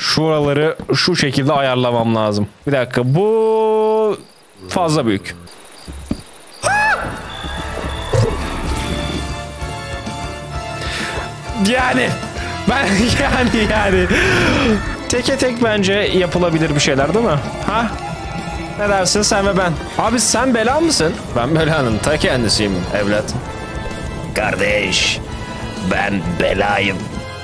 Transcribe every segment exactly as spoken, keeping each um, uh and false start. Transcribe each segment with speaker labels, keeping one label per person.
Speaker 1: Şuraları şu şekilde ayarlamam lazım. Bir dakika, bu fazla büyük. Yani ben yani yani teke tek bence yapılabilir bir şeyler değil mi? Ha? Ne dersin sen ve ben? Abi sen bela mısın? Ben belanın ta kendisiyim evlat. Kardeş, ben belayım.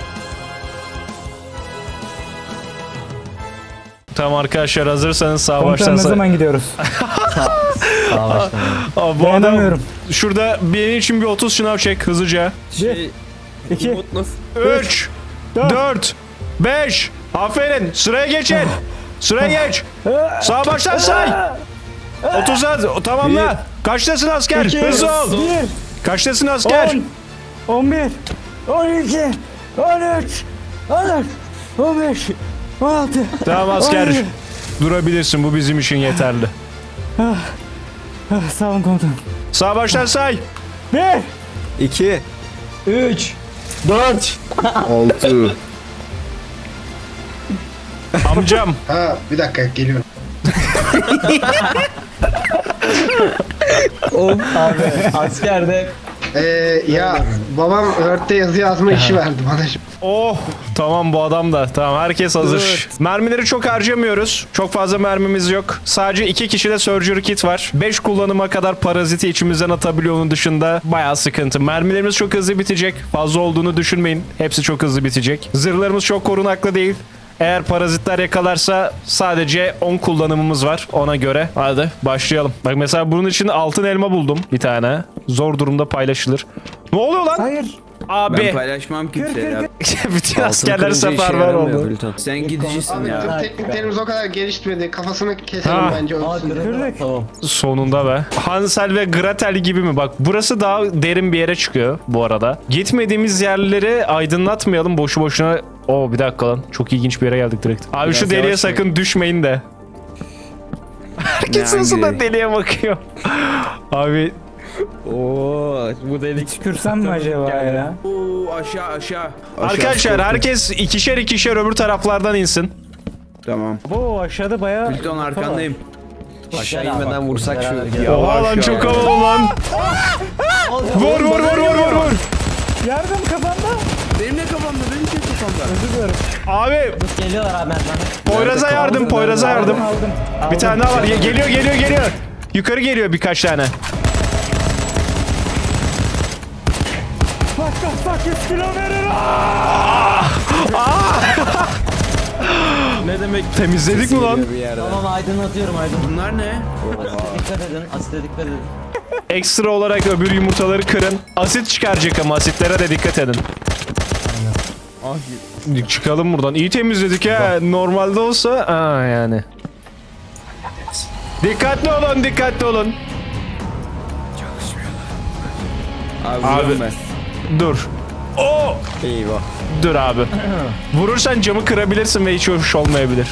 Speaker 1: Tamam arkadaşlar, hazırsanız sağ baştan.
Speaker 2: Ne zaman gidiyoruz?
Speaker 3: Sağ baştan.
Speaker 1: Aa, bu adam şurada benim için bir otuz şınav çek hızlıca.
Speaker 2: bir, iki,
Speaker 1: üç, dört, beş. Aferin. Sıraya geçin. Sıraya geç. Sağ baştan say. otuza tamamla. Kaçtasın asker? Hızlı ol. Kaçtasın asker?
Speaker 2: on, on bir, on iki, on üç, on dört, on beş, on altı.
Speaker 1: Tamam asker. Durabilirsin, bu bizim için yeterli.
Speaker 2: Sağ olun komutanım.
Speaker 1: Sağ baştan say.
Speaker 2: bir,
Speaker 3: iki,
Speaker 2: üç,
Speaker 3: dört, altı.
Speaker 1: Amcam.
Speaker 4: Ha bir dakika geliyorum.
Speaker 3: Abi askerde.
Speaker 4: Ee, ya babam Word'de yazı yazma işi verdi bana şimdi.
Speaker 1: Oh tamam, bu adam da tamam, herkes hazır. Evet. Mermileri çok harcamıyoruz. Çok fazla mermimiz yok. Sadece iki kişide surgery kit var. beş kullanıma kadar paraziti içimizden atabiliyor, onun dışında bayağı sıkıntı. Mermilerimiz çok hızlı bitecek. Fazla olduğunu düşünmeyin. Hepsi çok hızlı bitecek. Zırhlarımız çok korunaklı değil. Eğer parazitler yakalarsa sadece on kullanımımız var ona göre. Hadi başlayalım. Bak mesela bunun için altın elma buldum bir tane. Zor durumda paylaşılır. Ne oluyor lan?
Speaker 2: hayır.
Speaker 1: Abi.
Speaker 5: Ben paylaşmam kimseyle.
Speaker 1: Bütün askerler seferber oldu.
Speaker 5: Sen gidicisin
Speaker 4: Abi
Speaker 5: ya.
Speaker 4: bizim tekniklerimiz o kadar gelişmedi. Kafasını keselim
Speaker 1: Ha.
Speaker 4: bence ölsün.
Speaker 2: Kırdık.
Speaker 3: Tamam.
Speaker 1: Sonunda be. Hansel ve Gretel gibi mi? Bak burası daha derin bir yere çıkıyor bu arada. Gitmediğimiz yerleri aydınlatmayalım boşu boşuna. Oo bir dakika lan. Çok ilginç bir yere geldik direkt. Abi
Speaker 5: Biraz
Speaker 1: şu deliğe
Speaker 5: yavaş
Speaker 1: sakın
Speaker 5: mı?
Speaker 1: düşmeyin de. Herkes nasıl da deliğe bakıyor. Abi.
Speaker 3: Oo, bu delik.
Speaker 2: Tükürsem mi acaba ya?
Speaker 5: Oo aşağı aşağı.
Speaker 1: Arkadaşlar herkes ikişer ikişer öbür taraflardan insin.
Speaker 5: Tamam.
Speaker 2: Bu aşağıda bayağı...
Speaker 5: Plüton arkandayım.
Speaker 3: Aşağı inmeden vursak şu.
Speaker 1: Oha lan çok havalı lan. Vur vur vur vur vur vur.
Speaker 2: Yardım kafamda.
Speaker 5: Benim ne kafamda? Benim ne kafamda?
Speaker 2: Özür dilerim.
Speaker 1: Abi.
Speaker 3: Geliyorlar abi merdiven.
Speaker 1: Poyraz'a yardım, Poyraz'a yardım.
Speaker 2: Aldım, aldım.
Speaker 1: Bir tane daha var. Ye- Geliyor, geliyor, geliyor. Yukarı geliyor birkaç tane.
Speaker 2: Bak bak bak, yüz kilo veririm.
Speaker 1: Ne demek? Temizledik mi lan?
Speaker 3: Tamam aydınlatıyorum aydın.
Speaker 5: Bunlar ne?
Speaker 3: Dikkat edin, asite dikkat edin.
Speaker 1: Ekstra olarak öbür yumurtaları kırın. Asit çıkaracak ama asitlere de dikkat edin. Aynen. Çıkalım buradan. İyi temizledik ha. Normalde olsa aa yani. Dikkatli olun, dikkatli olun.
Speaker 5: Abi,
Speaker 1: Abi.
Speaker 5: abi. Ben.
Speaker 1: Dur. Oo!
Speaker 3: Eyvah.
Speaker 1: Dur abi. Vurursan camı kırabilirsin ve hiç hoş olmayabilir.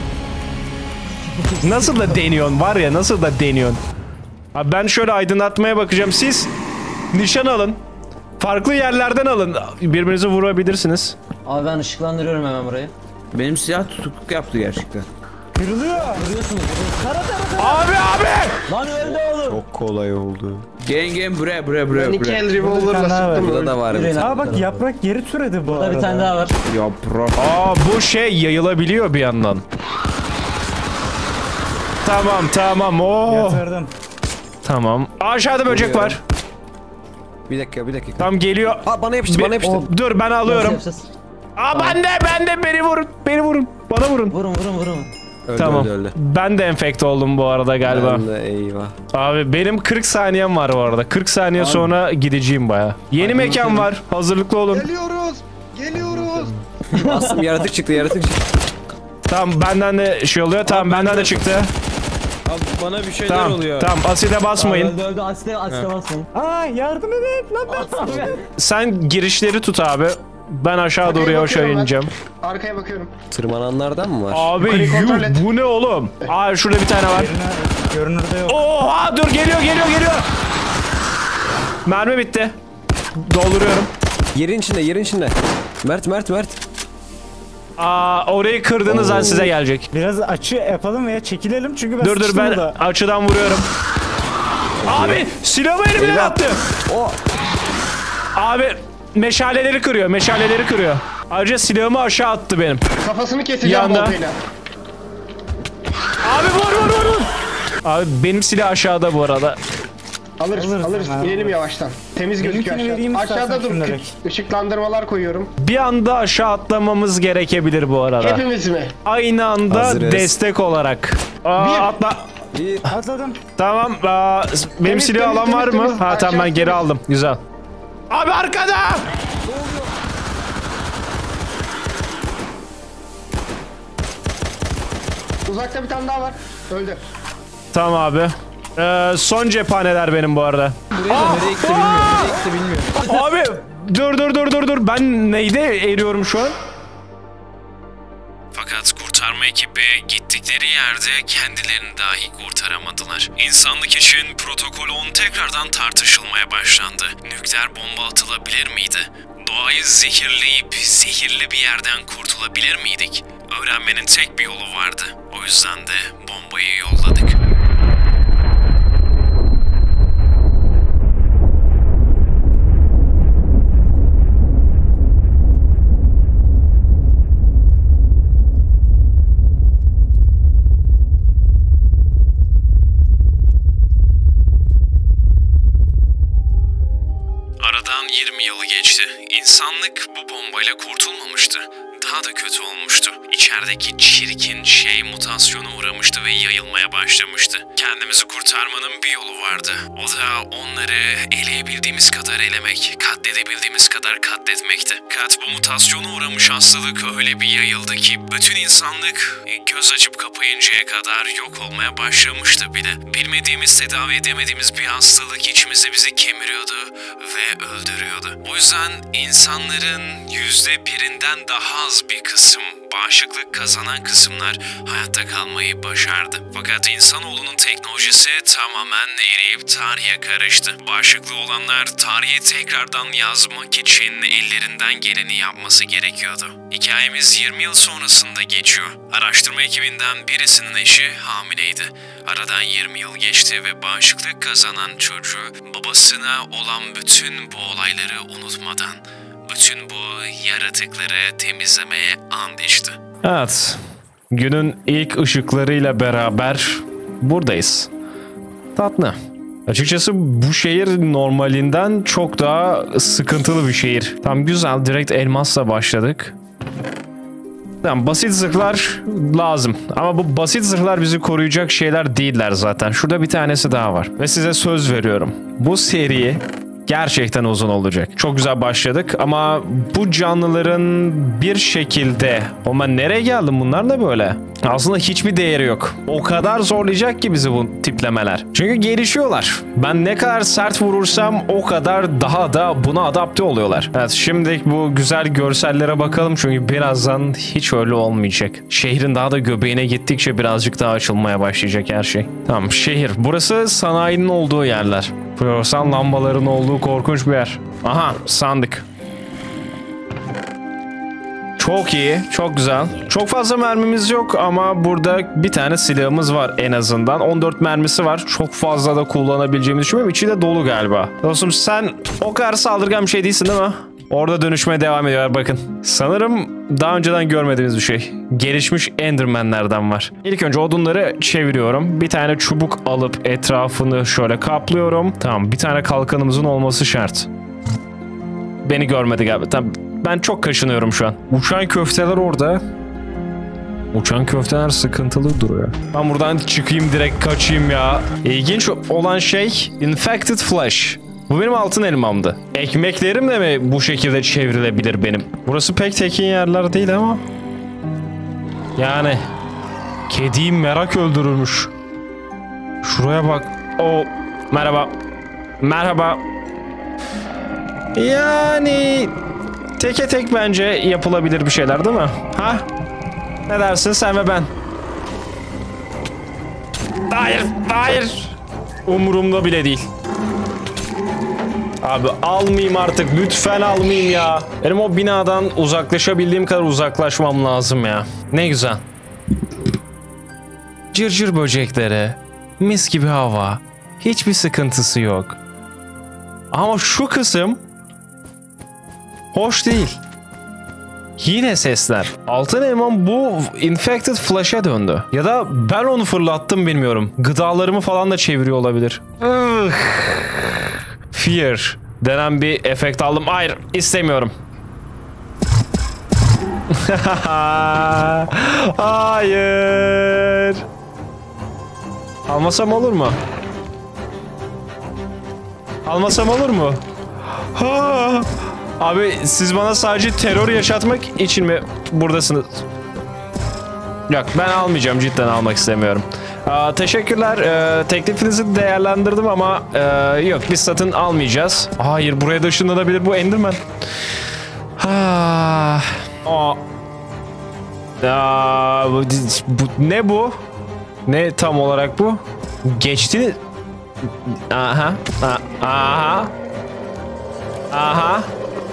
Speaker 1: Nasıl da deniyorsun var ya, nasıl da deniyorsun. Abi ben şöyle aydınlatmaya bakacağım. Siz nişan alın. Farklı yerlerden alın. Birbirinizi vurabilirsiniz.
Speaker 3: Abi ben ışıklandırıyorum hemen burayı.
Speaker 5: Benim silah tutukluk yaptı gerçekten.
Speaker 2: Kırılıyor.
Speaker 3: Vuruyorsunuz.
Speaker 1: Abi abi!
Speaker 3: Lan öldü oğlum.
Speaker 6: Çok kolay oldu.
Speaker 5: Gelin gelin buraya buraya buraya
Speaker 4: Ben iki
Speaker 5: buraya.
Speaker 4: el revolver'la sıktım.
Speaker 6: Burada da var bir
Speaker 3: Yürüyün
Speaker 6: tane.
Speaker 2: Aa bak, yaprak geri türedi bu
Speaker 3: Burada
Speaker 2: arada.
Speaker 3: bir tane daha var.
Speaker 5: Yaprak.
Speaker 1: Aa bu şey yayılabiliyor bir yandan. Tamam tamam o.
Speaker 2: Yatırdım.
Speaker 1: Tamam. Aşağıda böcek var.
Speaker 6: Bir dakika bir dakika.
Speaker 1: Tam geliyor.
Speaker 6: Aa bana yapıştı
Speaker 1: Bir-
Speaker 6: bana yapıştı.
Speaker 1: Dur ben alıyorum.
Speaker 3: Nasıl yapacağız?
Speaker 1: Aa ben de ben de beni vurun. Beni vurun. Bana vurun.
Speaker 3: Vurun vurun vurun.
Speaker 6: Öldü,
Speaker 1: Tamam.
Speaker 6: öldü, öldü.
Speaker 1: Ben de enfekte oldum bu arada galiba.
Speaker 6: Ben de eyvah.
Speaker 1: Abi benim kırk saniyem var bu arada. kırk saniye sonra gideceğim baya. Yeni mekan var. Hazırlıklı olun.
Speaker 4: Geliyoruz. Geliyoruz.
Speaker 6: Bastım yaratık çıktı yaratık çıktı.
Speaker 1: Tamam benden de şey oluyor. Tamam benden de çıktı.
Speaker 7: Abi bana bir şeyler
Speaker 1: Tamam.
Speaker 7: oluyor.
Speaker 1: Tamam aside basmayın.
Speaker 3: Öldü öldü asite asite basmayın.
Speaker 2: Aa yardım edin lan ben.
Speaker 1: Sen girişleri tut abi. Ben aşağı doğru
Speaker 4: Arkaya
Speaker 1: yavaş
Speaker 4: bakıyorum ben.
Speaker 1: ineceğim.
Speaker 4: Arkaya bakıyorum.
Speaker 6: Tırmananlardan mı var?
Speaker 1: Abi
Speaker 4: Yukarıyı kontrol et.
Speaker 1: yuh bu ne oğlum? Aa şurada bir tane var.
Speaker 2: Görünürde yok.
Speaker 1: Oha dur geliyor geliyor geliyor. Mermi bitti. Dolduruyorum.
Speaker 6: Yerin içinde yerin içinde. Mert Mert Mert.
Speaker 1: Aa, orayı kırdığınız an size gelecek.
Speaker 2: Biraz açı yapalım veya çekilelim çünkü ben
Speaker 1: Dur dur
Speaker 2: sıkıştım
Speaker 1: ben
Speaker 2: burada.
Speaker 1: açıdan vuruyorum. Abi silahımı elimden attı. Abi meşaleleri kırıyor, meşaleleri kırıyor. Ayrıca silahımı aşağı attı benim.
Speaker 4: Kafasını keseceğim
Speaker 1: Yanda.
Speaker 4: baltayla.
Speaker 1: Abi vur vur vur vur. Abi benim silah aşağıda bu arada.
Speaker 4: Alırız,
Speaker 2: Alırız
Speaker 4: alırız.
Speaker 2: hemen.
Speaker 4: İnelim yavaştan. Temiz gözüküyor
Speaker 2: Benimkini vereyim
Speaker 4: aşağı.
Speaker 2: istersen
Speaker 4: Aşağıda dur.
Speaker 2: şunları.
Speaker 4: Işıklandırmalar koyuyorum.
Speaker 1: Bir anda aşağı atlamamız gerekebilir bu arada.
Speaker 4: Hepimiz mi?
Speaker 1: Aynı anda
Speaker 6: Hazırız.
Speaker 1: destek olarak. Aa,
Speaker 4: Bir.
Speaker 1: atla.
Speaker 2: Atladım.
Speaker 1: Tamam. Aa, benim
Speaker 4: Temiz,
Speaker 1: silah
Speaker 4: temiz,
Speaker 1: alan var
Speaker 4: temiz,
Speaker 1: mı?
Speaker 4: temiz.
Speaker 1: Ha tamam ben
Speaker 4: Aşağı
Speaker 1: geri
Speaker 4: temiz.
Speaker 1: aldım. Güzel. Abi arkada.
Speaker 4: Uzakta bir tane daha var. Öldü.
Speaker 1: Tamam abi. Ee, son cephaneler benim bu arada.
Speaker 7: Nereye gitti bilmiyorum. Nereye gitti bilmiyorum.
Speaker 1: Abi dur dur dur dur dur. Ben neyde eriyorum şu an?
Speaker 8: Fakat kurtarma ekibi gittikleri yerde kendilerini dahi kurtaramadılar. İnsanlık için protokol on tekrardan tartışılmaya başlandı. Nükleer bomba atılabilir miydi? Doğayı zehirleyip zehirli bir yerden kurtulabilir miydik? Öğrenmenin tek bir yolu vardı. O yüzden de bombayı yolladık. Aradan yirmi yılı geçti. İnsanlık bu bombayla kurtulmamıştı. Daha da kötü olmuştu. İçerideki çirkin şey mutasyona uğramıştı ve yayılmaya başlamıştı. Kendimizi kurtarmanın bir yolu vardı. O da onları eleyebildiğimiz kadar elemek, katledebildiğimiz kadar katletmekti. Fakat bu mutasyona uğramış hastalık öyle bir yayıldı ki bütün insanlık göz açıp kapayıncaya kadar yok olmaya başlamıştı bile. Bilmediğimiz, tedavi edemediğimiz bir hastalık içimizde bizi kemiriyordu ve öldürüyordu. O yüzden insanların yüzde birinden daha az bir kısım, bağışıklık kazanan kısımlar hayatta kalmayı başardı. Fakat insanoğlunun teknolojisi tamamen eriyip tarihe karıştı. Bağışıklığı olanlar tarihi tekrardan yazmak için ellerinden geleni yapması gerekiyordu. Hikayemiz yirmi yıl sonrasında geçiyor. Araştırma ekibinden birisinin eşi hamileydi. Aradan yirmi yıl geçti ve bağışıklık kazanan çocuğu babasına olan bütün bu olayları unutmadan bütün bu yaratıkları temizlemeye and içti.
Speaker 1: Evet. Günün ilk ışıklarıyla beraber buradayız. Tatlı. Açıkçası bu şehir normalinden çok daha sıkıntılı bir şehir. Tam güzel, direkt elmasla başladık. Tamam, basit zırhlar lazım. Ama bu basit zırhlar bizi koruyacak şeyler değiller zaten. Şurada bir tanesi daha var. Ve size söz veriyorum. Bu seri gerçekten uzun olacak. Çok güzel başladık ama bu canlıların bir şekilde... Ama nereye geldim, bunlar da böyle? Aslında hiçbir değeri yok. O kadar zorlayacak ki bizi bu tiplemeler. Çünkü gelişiyorlar. Ben ne kadar sert vurursam o kadar daha da buna adapte oluyorlar. Evet, şimdi bu güzel görsellere bakalım çünkü birazdan hiç öyle olmayacak. Şehrin daha da göbeğine gittikçe birazcık daha açılmaya başlayacak her şey. Tamam, şehir. Burası sanayinin olduğu yerler. Floresan lambaların olduğu korkunç bir yer. Aha, sandık. Çok iyi, çok güzel. Çok fazla mermimiz yok ama burada bir tane silahımız var en azından. on dört mermisi var. Çok fazla da kullanabileceğimi düşünmüyorum. İçi de dolu galiba. Dostum sen o kadar saldırgan bir şey değilsin değil mi? Orada dönüşmeye devam ediyor bakın. Sanırım daha önceden görmediğimiz bir şey. Gelişmiş Enderman'lerden var. İlk önce odunları çeviriyorum. Bir tane çubuk alıp etrafını şöyle kaplıyorum. Tamam, bir tane kalkanımızın olması şart. Beni görmedi galiba. Tamam. Ben çok kaşınıyorum şu an. Uçan köfteler orada. Uçan köfteler sıkıntılı duruyor. Ben buradan çıkayım, direkt kaçayım ya. İlginç olan şey Infected Flesh. Bu benim altın elmamdı. Ekmeklerim de mi bu şekilde çevrilebilir benim? Burası pek tekin yerler değil ama. Yani. Kediyi merak öldürürmüş. Şuraya bak. O merhaba. Merhaba. Yani... Teke tek bence yapılabilir bir şeyler değil mi? Ha? Ne dersin sen ve ben? Hayır, hayır. Umurumda bile değil. Abi almayayım artık. Lütfen almayayım ya. Benim o binadan uzaklaşabildiğim kadar uzaklaşmam lazım ya. Ne güzel. Cırcır böcekleri. Mis gibi hava. Hiçbir sıkıntısı yok. Ama şu kısım hoş değil. Yine sesler. Altın elmam bu infected flash'a döndü. Ya da ben onu fırlattım bilmiyorum. Gıdalarımı falan da çeviriyor olabilir. Ugh. Fear denen bir efekt aldım. Hayır, istemiyorum. Hayır. Almasam olur mu? Almasam olur mu? Ha. Abi siz bana sadece terör yaşatmak için mi buradasınız? Yok, ben almayacağım, cidden almak istemiyorum. Aa, teşekkürler. Ee, teklifinizi değerlendirdim ama e, yok, biz satın almayacağız. Hayır, buraya da ışınlanabilir bu Enderman. Ha. Aa. Aa, bu, bu, ne bu? Ne tam olarak bu? Geçti. Aha. Aha. Aha.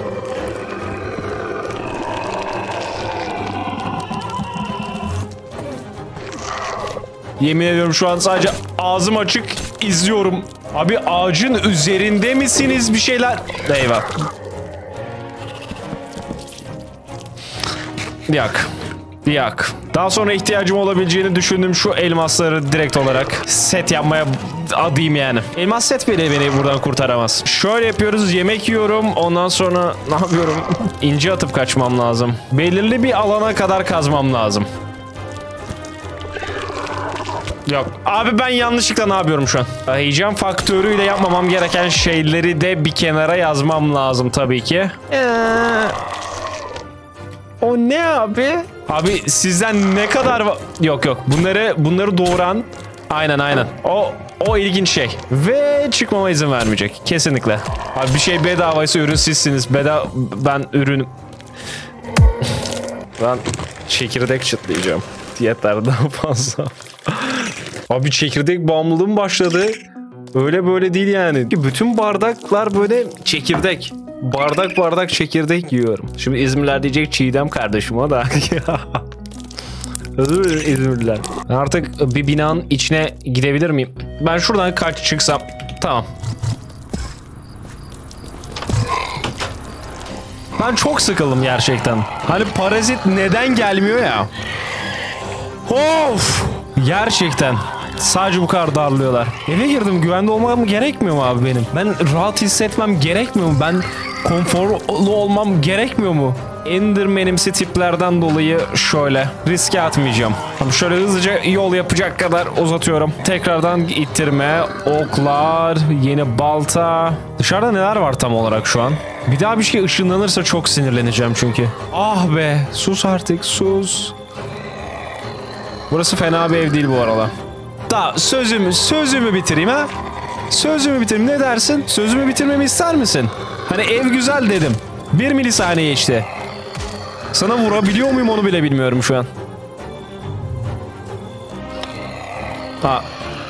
Speaker 1: Yemin ediyorum şu an sadece ağzım açık izliyorum. Abi ağacın üzerinde misiniz bir şeyler? Eyvah. Yak. Yak. Daha sonra ihtiyacım olabileceğini düşündüğüm şu elmasları direkt olarak set yapmaya adayım yani. Elmas set bile beni buradan kurtaramaz. Şöyle yapıyoruz. Yemek yiyorum. Ondan sonra ne yapıyorum? İnce atıp kaçmam lazım. Belirli bir alana kadar kazmam lazım. Yok. Abi ben yanlışlıkla ne yapıyorum şu an? Heyecan faktörüyle yapmamam gereken şeyleri de bir kenara yazmam lazım tabii ki. Ee, o ne abi? Abi sizden ne kadar... Yok yok. Bunları bunları doğuran... Aynen aynen. O o ilginç şey. Ve çıkmama izin vermeyecek. Kesinlikle. Abi bir şey bedavaysa ürün sizsiniz. Bedava... Ben ürün... Ben çekirdek çıtlayacağım. Yeter daha fazla. Abi çekirdek bağımlılığım başladı. Öyle böyle değil yani. Bütün bardaklar böyle çekirdek. Bardak bardak çekirdek yiyorum. Şimdi İzmirliler diyecek Çiğdem kardeşim o da. Özür dilerim İzmirliler. Artık bir binanın içine gidebilir miyim? Ben şuradan kaç çıksam. Tamam. Ben çok sıkıldım gerçekten. Hani parazit neden gelmiyor ya? Of! Gerçekten. Sadece bu kadar darlıyorlar. Eve girdim, güvende olmam gerekmiyor mu abi benim? Ben rahat hissetmem gerekmiyor mu? Ben konforlu olmam gerekmiyor mu? Enderman'imsi tiplerden dolayı şöyle riske atmayacağım. Abi şöyle hızlıca yol yapacak kadar uzatıyorum. Tekrardan ittirme, oklar, yeni balta. Dışarıda neler var tam olarak şu an? Bir daha bir şey ışınlanırsa çok sinirleneceğim çünkü. Ah be, sus artık, sus. Burası fena bir ev değil bu arada. Da sözümü, sözümü bitireyim ha? Sözümü bitireyim, ne dersin? Sözümü bitirmemi ister misin? Hani ev güzel dedim. Bir milisaniye işte. Sana vurabiliyor muyum onu bile bilmiyorum şu an. Ha.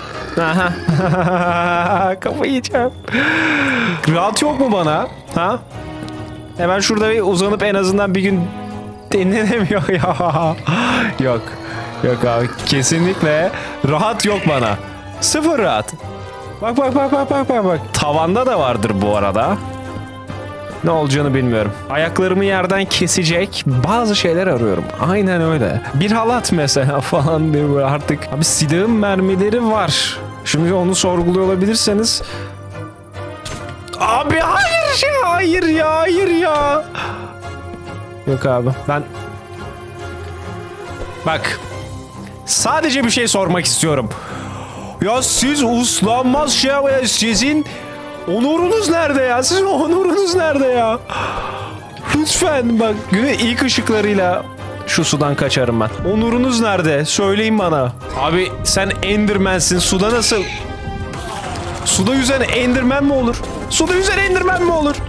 Speaker 1: Aha. Kafayı yiyeceğim. Rahat yok mu bana? Ha? Hemen şurada bir uzanıp en azından bir gün dinlenemiyor ya. Yok. Yok abi. Kesinlikle rahat yok bana. Sıfır rahat. Bak bak bak bak bak bak bak. Tavanda da vardır bu arada. Ne olacağını bilmiyorum. Ayaklarımı yerden kesecek bazı şeyler arıyorum. Aynen öyle. Bir halat mesela falan diyor artık. Abi silahın mermileri var. Şimdi onu sorguluyor olabilirseniz. Abi hayır ya, hayır ya, hayır ya. Yok abi ben... Bak. Sadece bir şey sormak istiyorum. Ya siz uslanmaz şey ya, sizin onurunuz nerede ya? Sizin onurunuz nerede ya? Lütfen bak, günün ilk ışıklarıyla şu sudan kaçarım ben. Onurunuz nerede? Söyleyin bana. Abi sen Enderman'sin. Suda nasıl? Suda yüzen Enderman mi olur? Suda yüzen Enderman mi olur?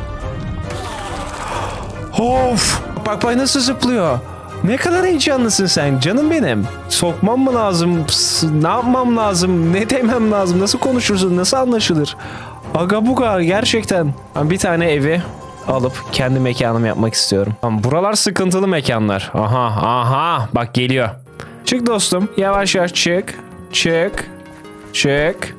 Speaker 1: Of! Bak bak nasıl zıplıyor. Ne kadar heyecanlısın sen canım benim. Sokmam mı lazım? Pıs, ne yapmam lazım? Ne demem lazım? Nasıl konuşursun? Nasıl anlaşılır? Aga buga gerçekten. Ben bir tane evi alıp kendi mekanımı yapmak istiyorum. Ama buralar sıkıntılı mekanlar. Aha aha bak geliyor. Çık dostum yavaş yavaş çık. Çık. Çık.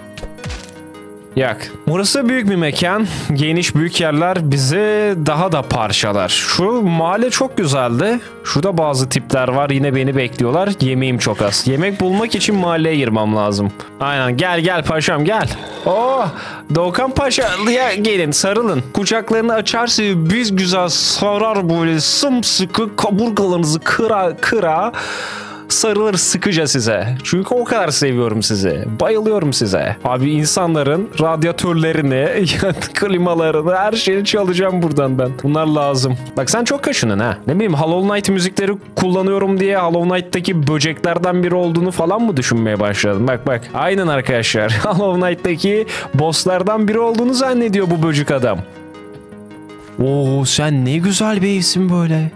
Speaker 1: Yak. Burası büyük bir mekan. Geniş büyük yerler bizi daha da parçalar. Şu mahalle çok güzeldi. Şurada bazı tipler var yine beni bekliyorlar. Yemeğim çok az. Yemek bulmak için mahalleye girmem lazım. Aynen gel gel paşam gel. Oh Doğukan Paşa'ya gelin sarılın. Kucaklarını açarsa biz güzel sarar böyle sımsıkı kaburgalarınızı kıra kıra. Sarılır sıkıca size. Çünkü o kadar seviyorum sizi. Bayılıyorum size. Abi insanların radyatörlerini, klimalarını, her şeyini çalacağım buradan ben. Bunlar lazım. Bak sen çok kaşının ha. Ne bileyim Hollow Knight müzikleri kullanıyorum diye Hollow Knight'taki böceklerden biri olduğunu falan mı düşünmeye başladın? Bak bak. Aynen arkadaşlar. Hollow Knight'taki bosslardan biri olduğunu zannediyor bu böcek adam. Oo sen ne güzel bir evsin böyle.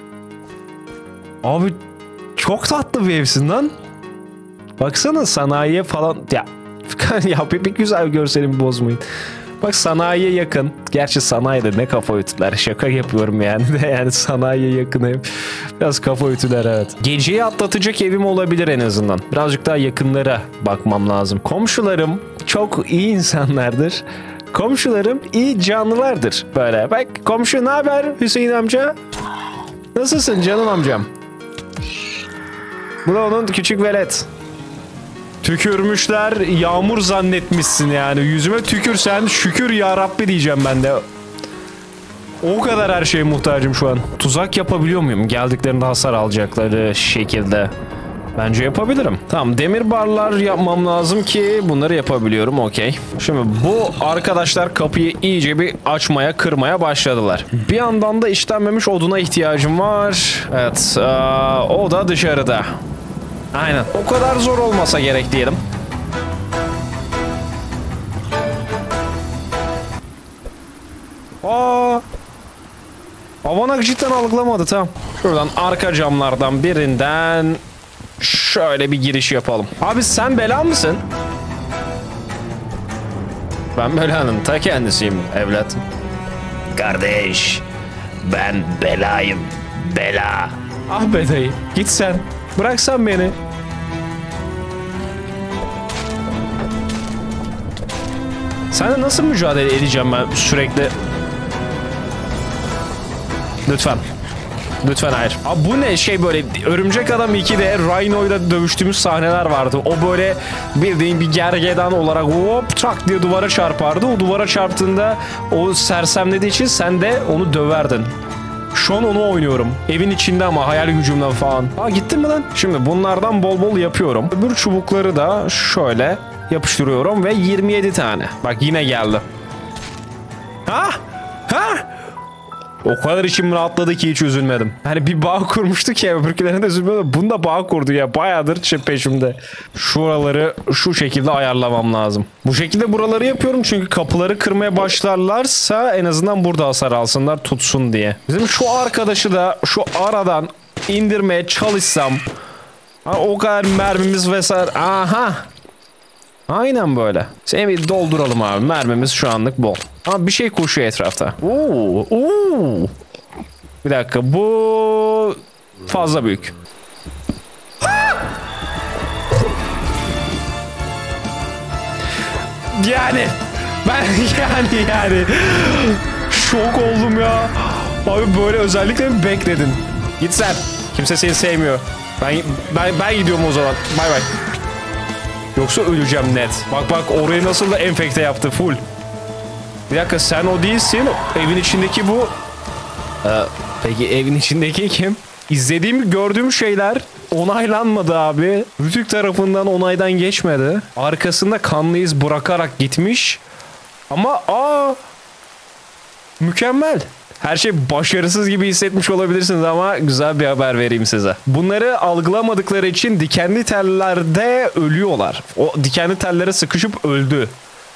Speaker 1: Abi çok tatlı bir evsin lan. Baksana sanayiye falan. Ya, ya bir, bir güzel görselimi bozmayın. Bak sanayiye yakın. Gerçi sanayide ne kafa ütüler. Şaka yapıyorum yani. de Yani sanayiye yakın ev. Biraz kafa ütüler evet. Geceyi atlatacak evim olabilir en azından. Birazcık daha yakınlara bakmam lazım. Komşularım çok iyi insanlardır. Komşularım iyi canlılardır. Böyle bak komşu ne haber Hüseyin amca? Nasılsın canım amcam? Bu da onun küçük velet. Tükürmüşler, yağmur zannetmişsin yani. Yüzüme tükürsen şükür ya Rabbi diyeceğim ben de. O kadar her şeye muhtacım şu an. Tuzak yapabiliyor muyum? Geldiklerinde hasar alacakları şekilde. Bence yapabilirim. Tamam demir barlar yapmam lazım ki bunları yapabiliyorum okey. Şimdi bu arkadaşlar kapıyı iyice bir açmaya kırmaya başladılar. Bir yandan da işlenmemiş oduna ihtiyacım var. Evet ee, o da dışarıda. Aynen o kadar zor olmasa gerek diyelim. Aa, Avanak cidden algılamadı tamam. Şuradan arka camlardan birinden şöyle bir giriş yapalım. Abi sen bela mısın? Ben belanın ta kendisiyim evlat. Kardeş ben belayım bela. Ah be dayı git sen. Bıraksan beni. Seninle nasıl mücadele edeceğim ben sürekli? Lütfen. Lütfen hayır. Abi bu ne şey böyle Örümcek Adam iki'de Rhino'yla dövüştüğümüz sahneler vardı. O böyle bildiğin bir gergedan olarak hop tak diye duvara çarpardı. O duvara çarptığında o sersemlediği için sen de onu döverdin. Şu an onu oynuyorum. Evin içinde ama hayal gücümden falan. Aa gittin mi lan? Şimdi bunlardan bol bol yapıyorum. Öbür çubukları da şöyle yapıştırıyorum ve yirmi yedi tane. Bak yine geldi. Ha? Ha? O kadar içim rahatladı ki hiç üzülmedim. Hani bir bağ kurmuştuk ya öbürkülerine de üzülmedim. Bunda bağ kurdu ya bayağıdır peşimde. Şuraları şu şekilde ayarlamam lazım. Bu şekilde buraları yapıyorum çünkü kapıları kırmaya başlarlarsa en azından burada hasar alsınlar tutsun diye. Bizim şu arkadaşı da şu aradan indirmeye çalışsam. O kadar mermimiz vesaire. Aha. Aynen böyle. Seni bir dolduralım abi. Mermimiz şu anlık bol. Ama bir şey koşuyor etrafta. Oo, oo. Bir dakika bu fazla büyük. Yani ben yani yani şok oldum ya. Abi böyle özellikle mi bekledin? Git sen. Kimse seni sevmiyor. Ben ben ben gidiyorum o zaman. Bay bay. Yoksa öleceğim net. Bak bak orayı nasıl da enfekte yaptı full. Bir dakika sen o değilsin. Evin içindeki bu. Ee, peki evin içindeki kim? İzlediğim gördüğüm şeyler onaylanmadı abi. Rütük tarafından onaydan geçmedi. Arkasında kanlı iz bırakarak gitmiş. Ama aa mükemmel. Her şey başarısız gibi hissetmiş olabilirsiniz ama güzel bir haber vereyim size. Bunları algılamadıkları için dikenli tellerde ölüyorlar. O dikenli tellere sıkışıp öldü.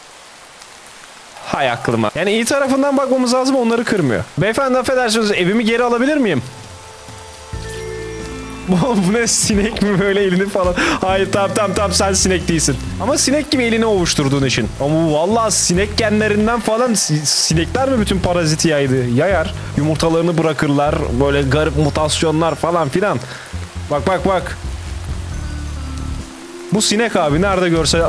Speaker 1: Hay aklıma. Yani iyi tarafından bakmamız lazım onları kırmıyor. Beyefendi affedersiniz evimi geri alabilir miyim? Bu, bu ne, sinek mi böyle elini falan? Hayır tamam tamam tamam, sen sinek değilsin. Ama sinek gibi elini ovuşturduğun için. Ama bu vallahi sinek genlerinden falan, si- sinekler mi bütün paraziti yaydı? Yayar. Yumurtalarını bırakırlar. Böyle garip mutasyonlar falan filan. Bak bak bak. Bu sinek abi, nerede görse...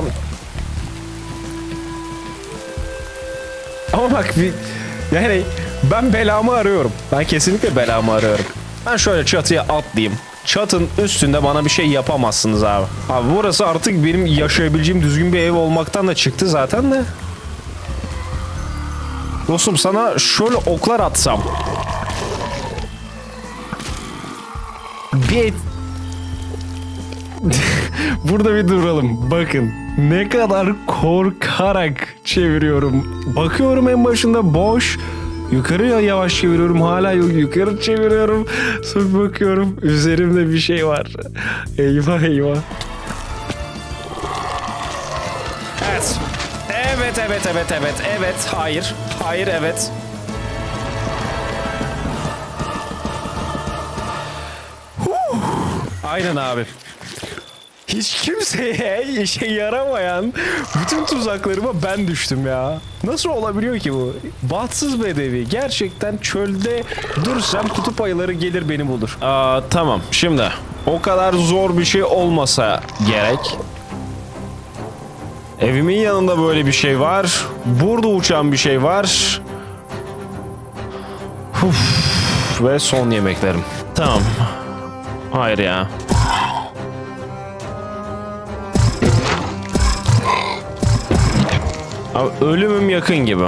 Speaker 1: Ama bak bir... Yani ben belamı arıyorum. Ben kesinlikle belamı arıyorum. Ben şöyle çatıya atlayayım. Çatın üstünde bana bir şey yapamazsınız abi. Abi burası artık benim yaşayabileceğim düzgün bir ev olmaktan da çıktı zaten de. Dostum sana şöyle oklar atsam. Bir... Burada bir duralım. Bakın ne kadar korkarak çeviriyorum. Bakıyorum en başında boş. Yukarıya yavaş çeviriyorum. Hala yok. Yukarı çeviriyorum. Sonra bakıyorum. Üzerimde bir şey var. Eyvah eyvah. Evet. Evet evet evet evet. Evet. Hayır. Hayır evet. Huh. Aynen abi. Hiç kimseye işe yaramayan bütün tuzaklarıma ben düştüm ya. Nasıl olabiliyor ki bu? Bahtsız bedevi. Gerçekten çölde dursam kutup ayıları gelir beni bulur. Aa, tamam. Şimdi o kadar zor bir şey olmasa gerek. Evimin yanında böyle bir şey var. Burada uçan bir şey var. Uf. Ve son yemeklerim. Tamam. Hayır ya. Abi ölümüm yakın gibi.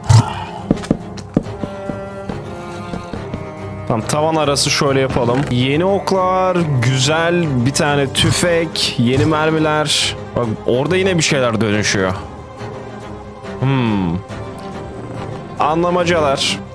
Speaker 1: Tamam, tavan arası şöyle yapalım. Yeni oklar, güzel bir tane tüfek, yeni mermiler. Bak orada yine bir şeyler dönüşüyor. Hmm. Anlamacalar.